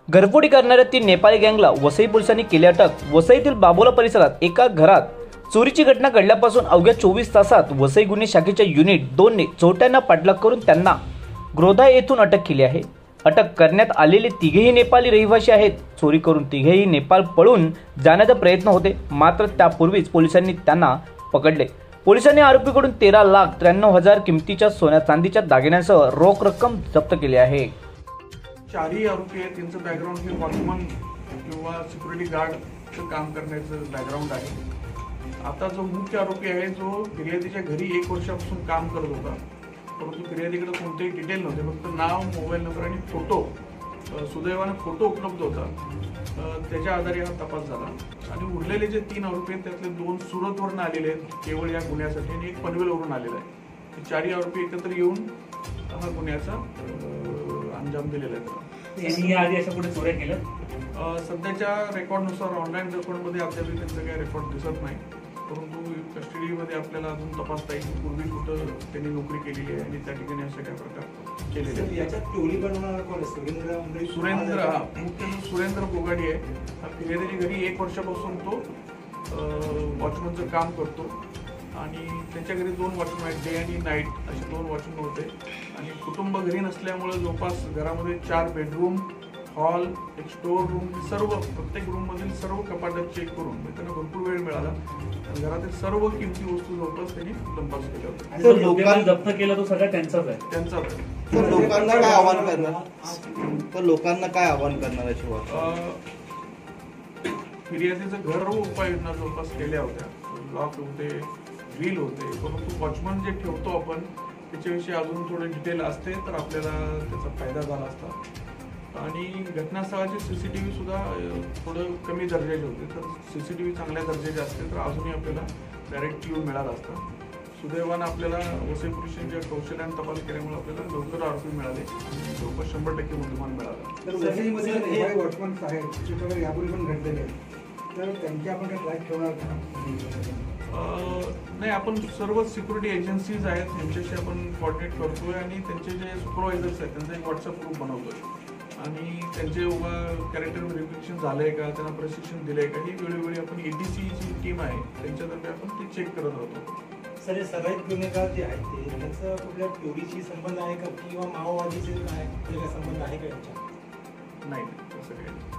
घरफोडी करणाऱ्या 3 नेपाळी गँगला वसई पोलिसांनी केली अटक। वसईतील बाबोला परिसरात एका घरात चोरीची घटना घडल्यापासून अवघ्या 24 तासात वसई गुन्हे शाखेच्या युनिट 2 ने चोरट्यांना पाठलाग करून त्यांना ग्रोधा येथून अटक केली आहे। अटक करण्यात आलेले तिघेही नेपाली रहिवासी आहेत। चोरी करून तिघेही नेपाळ पळून जाण्याचा प्रयत्न होते, मात्र त्यापूर्वीच पोलिसांनी त्यांना पकडले। पोलिसांनी आरोपीकडून 13,93,000 किमतीच्या सोन्या चांदीच्या दागिन्यांसह रोख रक्कम जप्त केली आहे। चारही आरोपी आहेत, त्यांचं बॅकग्राऊंड हे वॉचमन किंवा सिक्युरिटी गार्डचं काम करण्याचं बॅकग्राऊंड आहे। आता जो मुख्य आरोपी आहे, जो फिर्यादीच्या घरी 1 वर्षापासून काम करत होता, परंतु फिर्यादीकडे कोणतेही डिटेल नव्हते, फक्त नाव, मोबाईल नंबर आणि फोटो, सुदैवाने फोटो उपलब्ध होता, त्याच्या आधारे हा तपास झाला। आणि उरलेले जे 3 आरोपी आहेत, त्यातले 2 सुरतवरून आलेले आहेत केवळ या गुन्ह्यासाठी आणि 1 पनवेलवरून आलेला आहे। हे 4 आरोपी एकत्र येऊन हा गुन्ह्याचा अंजाम दिलेला आहे। यांनी आधी अशा पुढे चोऱ्या केल्या? सध्याच्या रेकॉर्डनुसार ऑनलाईन रेकॉर्डमध्ये अद्याप त्यांचं काही रेकॉर्ड दिसत नाही, परंतु कस्टडीमध्ये आपल्याला अजून तपासता येईल पूर्वी कुठं त्यांनी नोकरी केलेली आहे आणि त्या ठिकाणी असे काही प्रकार केलेले आहेत। याच्यात टोळी बनवणारा कोण आहे? सुरेंद्र बोगाडी आहे। हा फिर्यादीच्या घरी 1 वर्षापासून तो वॉचमनचं काम करतो आणि त्यांच्या घरी 2 वॉचमन आहेत, डे आणि नाईट असे 2 वॉचमन होते। आणि कुटुंब घरी नसल्यामुळे जवळपास घरामध्ये 4 बेडरूम, हॉल, एक स्टोर रूम, सर्व प्रत्येक रूममधील सर्व कपाटात चेक करून त्यांना भरपूर वेळ मिळाला आणि घरातील सर्व किमती वस्तू जवळपास त्यांनी लंपास केल्या होत्या। आणि लोकांना जप्त केला तो सगळा त्यांचाच आहे? त्यांचाच आहे। तर लोकांना काय आव्हान करणार आहे? फिर्यादीचं घर उपाययोजना जवळपास केल्या होत्या, लॉक होते, व्हील होते, परंतु वॉचमन जे ठेवतो आपण त्याच्याविषयी अजून थोडे डिटेल असते तर आपल्याला त्याचा फायदा झाला असता। आणि घटनास्थळाचे CCTV सुद्धा थोडं कमी दर्जाचे होते, तर CCTV चांगल्या दर्जाचे असते तर अजूनही आपल्याला डायरेक्ट क्लू मिळाला असता। सुदैवानं आपल्याला वसई पोलिसांच्या कौशल्याने तपास केल्यामुळे आपल्याला लवकर आरोपी मिळाले आणि जवळपास 100% मुद्देमाल मिळाला। तर वसईमध्ये हे वॉचमन आहेत जे प्रकार यापूर्वी पण घडलेले आहेत, तर त्यांची आपण काही ट्रॅक ठेवणार का? नाही, आपण सर्व सिक्युरिटी एजन्सीज आहेत त्यांच्याशी आपण कोऑर्डिनेट करतोय आणि त्यांचे जे सुपरवायझर्स आहेत त्यांचा एक व्हॉट्सअप ग्रुप बनवतोय आणि त्यांचे कॅरेक्टर व्हेरिफिकेशन झालंय का, त्यांना प्रशिक्षण दिलंय का, ही वेळोवेळी आपण ADC ची टीम आहे त्यांच्यातर्फे आपण ते चेक करत राहतो। सर, सराईत गुन्हेगार जे आहेत ते त्यांचा कुठल्या टोळीशी संबंध आहे का किंवा माओवादीचे काय संबंध आहे का? नाही, तसं काही